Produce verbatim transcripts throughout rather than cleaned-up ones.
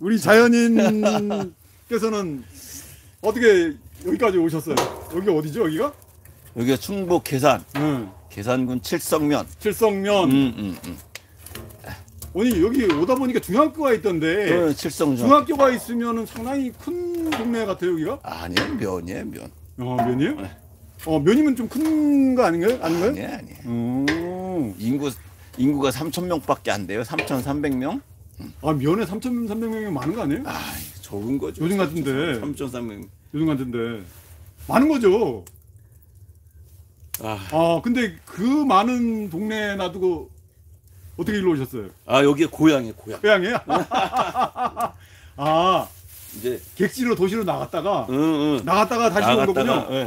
우리 자연인께서는 어떻게 여기까지 오셨어요? 여기 어디죠? 여기가? 여기가 충북 계산. 응. 계산군 칠성면. 칠성면. 음, 음, 음. 아니 여기 오다 보니까 중학교가 있던데. 어, 칠성 중학교가 있으면은 상당히 큰 동네 같아요 여기가? 아니에요, 면이에요, 면. 어, 면이에요? 네. 어, 면이면 좀 큰 거 아닌가요? 아닌가요? 아니에요, 아니에요. 음. 인구 인구가 삼천 명밖에 안 돼요. 삼천삼백 명. 아, 면에 삼천삼백 명이 많은 거 아니에요? 아, 적은 거죠. 요즘 같은데. 삼천삼백 명. 요즘 같은데. 많은 거죠. 아, 아, 근데 그 많은 동네 놔두고 어떻게 일로 오셨어요? 아 여기 고향이에요, 고향. 고향이에요? 아, 이제 객지로 도시로 나갔다가 응, 응. 나갔다가 다시 온 나갔다가, 거군요. 예.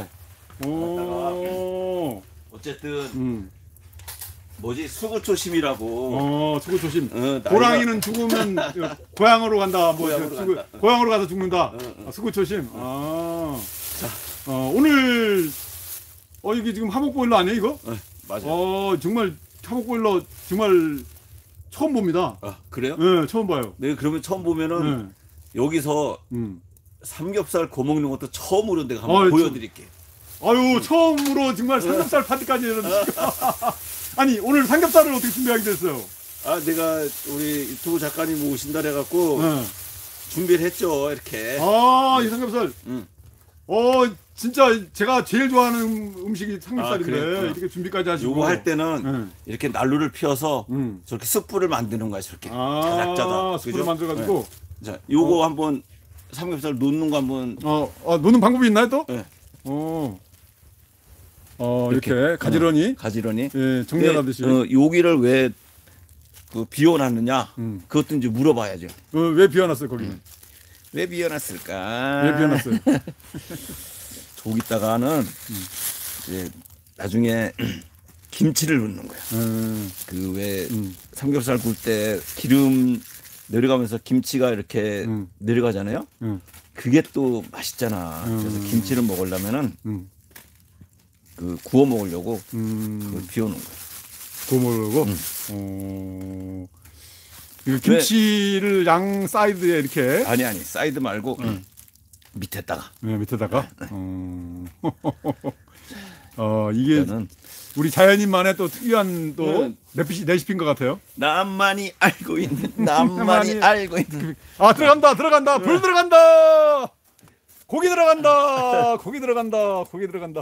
오. 어쨌든 음. 뭐지 수구초심이라고. 어, 수고 조심. 어, 나이가- 호랑이는 죽으면 고향으로 간다. 뭐 고향으로 수고, 간다. 고향으로 가서 죽는다. 응, 응. 아, 수고 조심. 아. 어, 오늘 어 이게 지금 화목보일러 아니에요, 이거? 네, 맞아요. 어, 정말 화목보일러 정말 처음 봅니다. 아 그래요? 네, 처음 봐요. 네, 그러면 처음 보면은 네. 여기서 음. 삼겹살 구워 먹는 것도 처음으로 내가 한번 어, 보여드릴게. 아유, 처음으로 정말 삼겹살 파티까지 이러니까. 아니, 오늘 삼겹살을 어떻게 준비하게 됐어요? 아 내가 우리 유튜브 작가님 오신다 해갖고 네. 준비를 했죠, 이렇게. 아, 이 삼겹살. 응. 어, 진짜 제가 제일 좋아하는 음식이 삼겹살인데 아, 그래요? 이렇게 준비까지 하시고. 요거 할 때는 네. 이렇게 난로를 피워서 음. 저렇게 숯불을 만드는 거야, 저렇게. 아, 자작자작. 숯불을 그죠? 만들어가지고. 네. 자, 요거 한번 삼겹살 놓는 거 한번. 어, 어, 노는 방법이 있나요 또? 네. 어. 어, 이렇게, 이렇게. 가지런히. 가지런히. 예, 정리하듯이. 어, 여기를 왜 그 비워놨느냐? 음. 그것도 이제 물어봐야죠. 어, 왜 비워놨어요, 거기는? 음. 왜 비워놨을까? 왜 비워놨어요? 저기다가는 이제 나중에 김치를 넣는 거야. 음, 그 왜 음. 삼겹살 구울 때 기름 내려가면서 김치가 이렇게 음. 내려가잖아요. 음, 그게 또 맛있잖아. 음. 그래서 김치를 먹으려면은 음, 그 구워 먹으려고 음. 그걸 비워놓은 거야. 고모르고. 음. 어, 이거 김치를 양 사이드에 이렇게. 아니 아니 사이드 말고 밑에다가. 네, 밑에다가. 어, 어, 이게 일단은 우리 자연인만의 또 특이한 또 네. 레시피, 레시피인 것 같아요. 나만이 알고 있는 나만이 나만이- 알고 있는. 아, 들어간다, 들어간다, 불 들어간다! 고기 들어간다! 고기 들어간다! 고기 들어간다!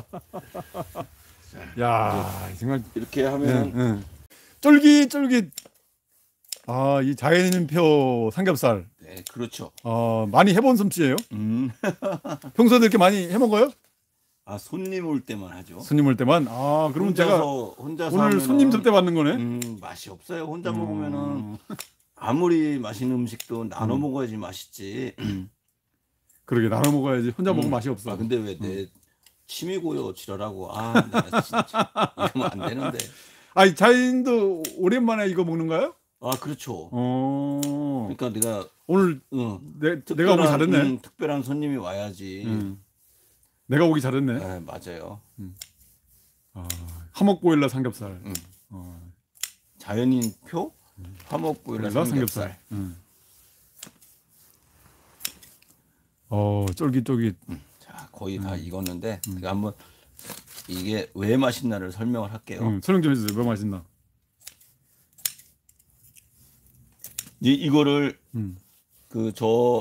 야, 정말. 이렇게 예, 하면 예. 쫄깃쫄깃. 아, 이 자연인표 삼겹살. 네, 그렇죠. 어, 많이 해본 솜씨예요? 음. 평소에 이렇게 많이 해먹어요? 아 손님 올 때만 하죠. 손님 올 때만. 아, 그러면 제가 혼자서 혼자서 오늘 하면은, 손님 접대 받는 거네. 음, 맛이 없어요. 혼자 음. 먹으면은 아무리 맛있는 음식도 나눠 먹어야지 맛있지. 그러게 나눠 먹어야지. 혼자 먹으면 음. 맛이 없어. 아 근데 왜 내 침이 고여 지랄하고 아 내가 진짜 이러면 안 되는데. 아니, 자연인도 오랜만에 이거 먹는가요? 아 그렇죠. 어. 그러니까 내가 오늘 응, 내, 특별한, 내가 오기 잘했네. 음, 특별한 손님이 와야지. 음. 내가 오기 잘했네. 네, 맞아요. 아, 화목보일러 삼겹살. 음. 어, 자연인표 화목보일러 보일러 삼겹살. 음. 어, 쫄깃쫄깃. 자 거의 다 음. 익었는데 제가 한번 이게 왜 맛있나를 설명을 할게요. 음, 설명 좀 해주세요. 뭐 맛있나? 이, 이거를 음. 그 저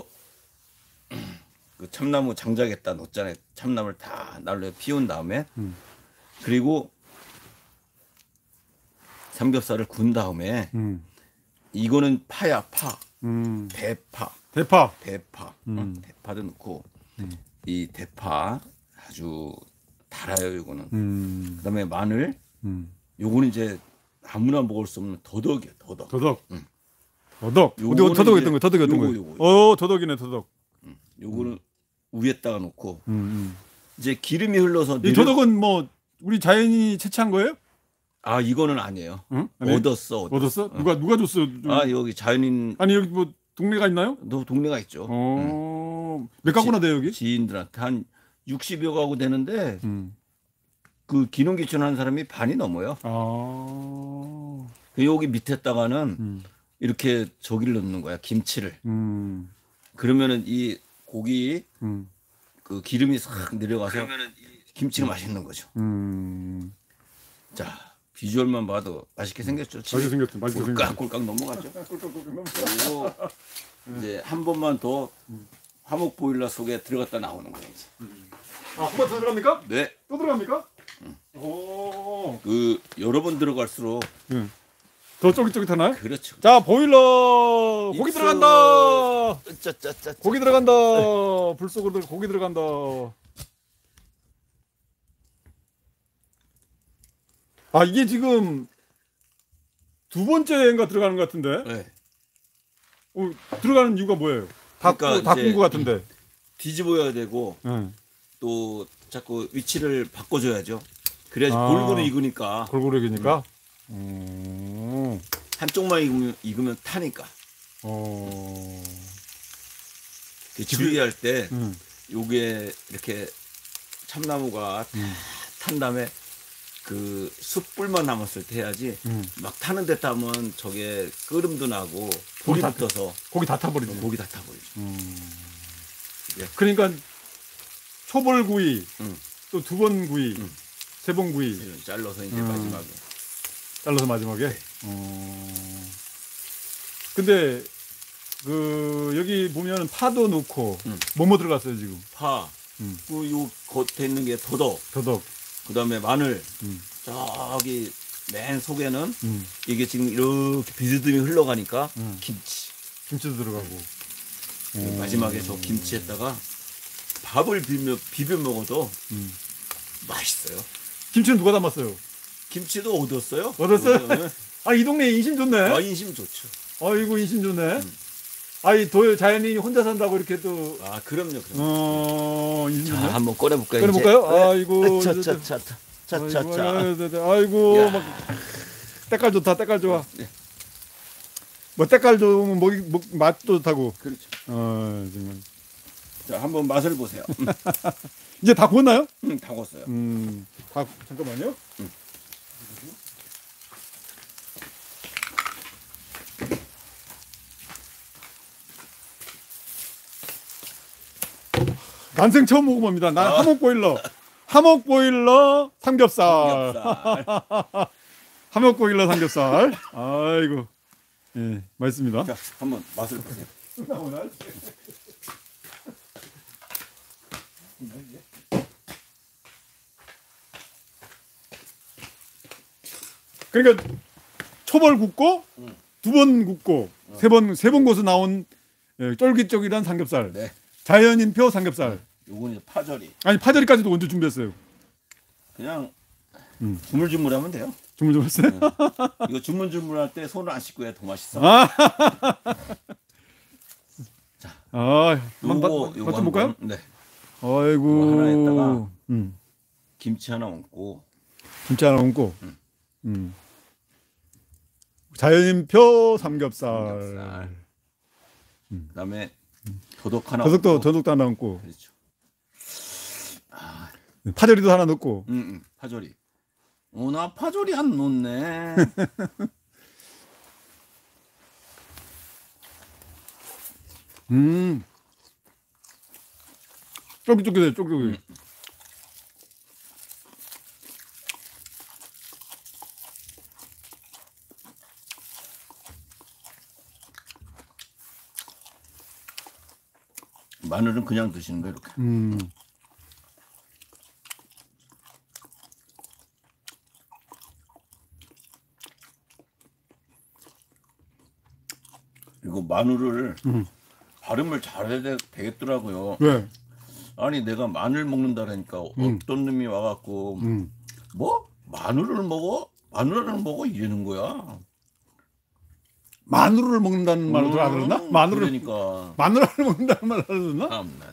그 참나무 장작에다 넣었잖아요. 참나무를 다 난로에 피운 다음에 음. 그리고 삼겹살을 구운 다음에 음. 이거는 파야 파, 음. 대파, 대파. 대파, 음. 어, 대파도 넣고 음. 이 대파 아주 달아요. 이거는 음. 그다음에 마늘, 음. 요거는 이제 아무나 먹을 수 없는 더덕이에요. 더덕. 더덕. 음. 더덕. 요거는 어디 더덕 이제 어떤 거? 더덕 어떤 요거, 거? 요거. 어, 더덕이네, 더덕. 요거는 위에다가 놓고 음. 음. 이제 기름이 흘러서 이 내려- 더덕은 뭐 우리 자연이 채취한 거예요? 아 이거는 아니에요. 응? 아니, 얻었어. 얻었어. 얻었어? 누가 누가 줬어? 아 여기 자연인 아니 여기 뭐 동네가 있나요? 너 동네가 있죠. 어, 몇 가구나 돼요 여기? 지인들한테 한 육십여 가구 되는데 음. 그 기농기촌 사람이 반이 넘어요. 아, 그 여기 밑에다가는 음. 이렇게 저기를 넣는 거야. 김치를. 음. 그러면은 이 고기 음. 그 기름이 싹 내려가서 김치가 맛있는 거죠. 음. 자, 비주얼만 봐도 맛있게 생겼죠. 맛있게 생겼죠. 맛있게 생겼죠. 꿀깍꿀깍 넘어가죠. 그리고 이제 한 번만 더 화목 보일러 속에 들어갔다 나오는 거예요. 이제. 아, 한 번 더 들어갑니까? 네. 또 들어갑니까? 오. 그 여러 번 들어갈수록 응. 더 쫄깃쫄깃하나요? 그렇죠. 자, 보일러 고기 입수. 들어간다. 짜짜짜. 고기 들어간다. 불 속으로 고기 들어간다. 아, 이게 지금 두 번째인가 들어가는 것 같은데. 네. 어, 들어가는 이유가 뭐예요? 다 그러니까 구 이제 것 같은데. 뒤집어야 되고 응. 또 자꾸 위치를 바꿔줘야죠. 그래야지 아. 골고루 익으니까. 골고루 익으니까. 음. 한쪽만 익으면, 익으면 타니까. 어. 주의할 때 음. 요게 이렇게 참나무가 음. 탄 다음에 그 숯불만 남았을 때 해야지 음. 막 타는 데 타면 저게 끓음도 나고 불이 다 붙어서 고기 다 타버리지. 고기 다 타버리죠. 음. 예. 그러니까 초벌구이, 음. 또 두 번 구이, 음. 세 번 구이 이런 잘라서 이제 음. 마지막에 잘라서 마지막에. 네. 어. 근데 그 여기 보면 파도 넣고 음. 뭐뭐 들어갔어요 지금? 파, 음. 그 요 겉에 있는 게 더덕, 더덕. 그다음에 마늘, 음. 저기 맨 속에는 음. 이게 지금 이렇게 비스듬히 흘러가니까 음. 김치. 김치도 들어가고. 음. 마지막에 저 김치에다가 밥을 비벼, 비벼 먹어도 음. 맛있어요. 김치는 누가 담았어요? 김치도 얻었어요. 얻었어요? 네. 아, 이 동네 인심 좋네. 아, 인심 좋죠. 아이고 인심 좋네. 음. 아이 도 자연인이 혼자 산다고 이렇게 또 아, 그럼요, 그럼요. 어, 인심 자, 좋네. 한번 꺼내볼까요? 꺼내볼까요? 이제? 아이고, 차차차차, 차차차. 아이고, 아이고 야. 막 때깔 좋다, 때깔 좋아. 네. 뭐 때깔 좋으면 뭐, 뭐 맛도 좋다고. 그렇죠. 어, 정말. 자, 한번 맛을 보세요. 음, 이제 다 구웠나요? 음, 다 익었어요. 음, 다 잠깐만요. 음. 난생 처음 먹어봅니다. 난 아. 하목 보일러, 하목 보일러 삼겹살, 삼겹살. 하목 보일러 삼겹살. 아이고, 예, 맛있습니다. 자, 한번 맛을 보세요. 그러니까 초벌 굽고 음. 두 번 굽고 세 번 세 번 구워서 나온 예, 쫄깃쫄깃한 삼겹살. 네. 자연인표 삼겹살. 요건 이제 파절이. 아니 파절이까지도 언제 준비했어요? 그냥 음. 주물주물하면 돼요. 주문 좀 했어요? 이거 주물주물할 때 손을 안 씻고 해야 더 맛있어. 아, 자, 아, 한번 요거 맛- 요거 맛좀 볼까요? 한번, 네. 아이고. 요거 하나에다가 음. 김치 하나 얹고 김치 하나 얹고. 음. 음. 자연인표 삼겹살. 삼겹살. 그다음에 더덕 하나 더덕도 얹고. 더덕도 하나 얹고. 그렇죠. 파절이도 하나 넣고. 음, 음, 파절이. 어, 나 파절이 안 넣네. 음. 쫄깃쫄깃해, 쫄깃쫄깃. 음. 마늘은 그냥 드시는 거 이렇게. 음. 이거 마늘을 음. 발음을 잘해야 되- 되겠더라고요. 왜? 아니 내가 마늘 먹는다라니까 음. 어떤 놈이 와갖고 음. 뭐 마늘을 먹어? 마늘을 먹어? 이러는 거야. 마늘을 먹는다는 말을 음, 알아들었나? 마늘을 그러니까 마늘을 먹는다는 말을 알아들었나? 참나.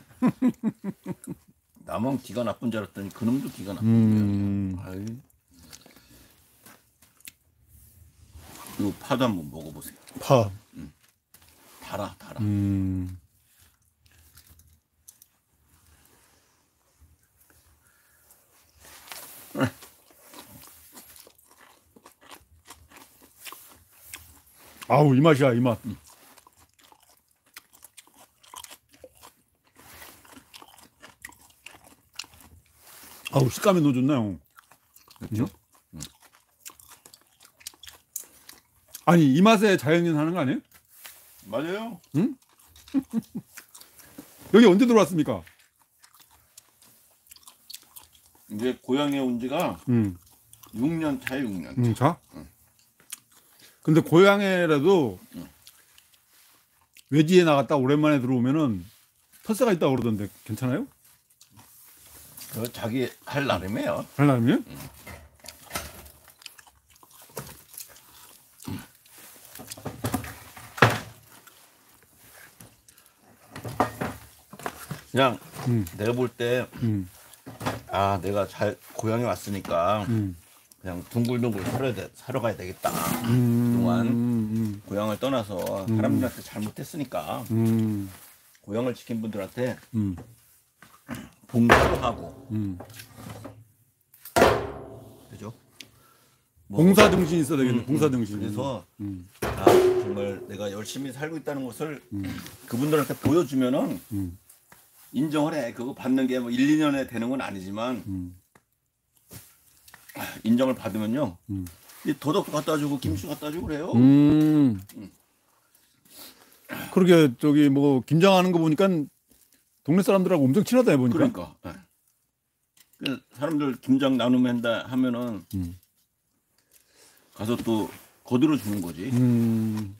나만 기가 나쁜 줄 알았더니 그놈도 기가 나쁜 음. 거야. 아이. 이 파도 한번 먹어보세요. 파. 달아 달아. 음. 아우 이 맛이야 이 맛. 아우, 식감이 너무 좋네요. 그렇죠? 음? 아니, 이 맛에 자연인 하는 거 아니에요? 맞아요. 응? 여기 언제 들어왔습니까? 이제 고향에 온 지가 음, 육 년 차에 육 년. 음, 자. 응. 근데 고향에라도 응. 외지에 나갔다 오랜만에 들어오면은 텃세가 있다고 그러던데 괜찮아요? 그 자기 할 나름이에요. 할라면요? 그냥 음, 내가 볼 때 음, 아 내가 잘 고향에 왔으니까 음, 그냥 둥글둥글 살아야 돼, 살아 가야 되겠다. 음, 그동안 음, 고향을 떠나서 사람들한테 잘못했으니까 음, 고향을 지킨 분들한테 음, 봉사도 하고 음. 그죠? 뭐, 봉사 정신이 있어야 되겠네. 음, 봉사 음. 정신. 그래서 음, 아 정말 내가 열심히 살고 있다는 것을 그분들한테 보여주면은 음, 인정을 해. 그거 받는 게 뭐 일, 이 년에 되는 건 아니지만 음, 인정을 받으면요. 음. 이 도덕도 갖다 주고 김치 갖다 주고 그래요. 음. 그러게 저기 뭐 김장하는 거 보니까 동네 사람들하고 엄청 친하다 해 보니까. 그러니까 예. 그 사람들 김장 나누면다 하면은 음. 가서 또 거들어 주는 거지. 음.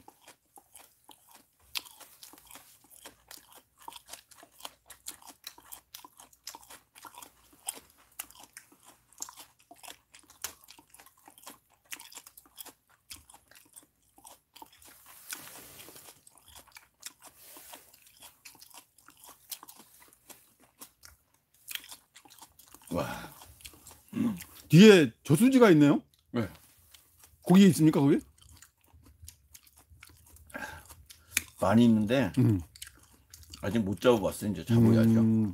와. 뒤에 저수지가 있네요. 네. 거기 있습니까 거기? 많이 있는데 음. 아직 못 잡아봤어. 이제 잡아야죠. 음.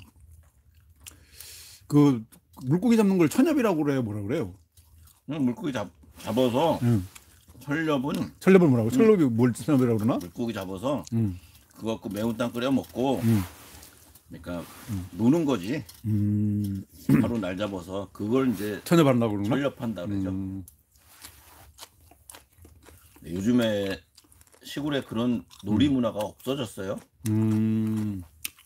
그 물고기 잡는 걸 천엽이라고 그래요. 뭐라 그래요? 그냥 물고기 잡 잡아서 음. 철렵은 철렵을 뭐라고? 철렵이 뭘 천엽이라고 그러나? 물고기 잡아서 음. 그거 갖고 매운탕 끓여 먹고 음. 그러니까 노는 거지. 음. 하루 날 잡아서 그걸 이제 천엽한다고 그러나? 철렵한다 그러죠. 음. 근데 요즘에 시골에 그런 놀이 문화가 없어졌어요. 음.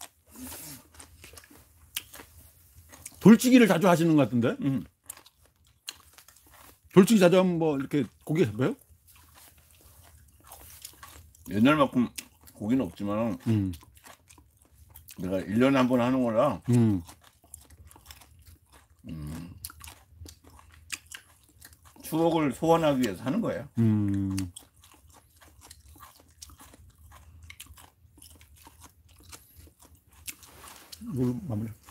돌치기를 자주 하시는 것 같은데? 음. 돌치기 자주 하면 뭐 이렇게 고기 잡아요? 옛날만큼 고기는 없지만 음. 내가 일 년에 한 번 하는 거라 음. 추억을 소환하기 위해서 하는 거예요. 음. 뭘 마무리?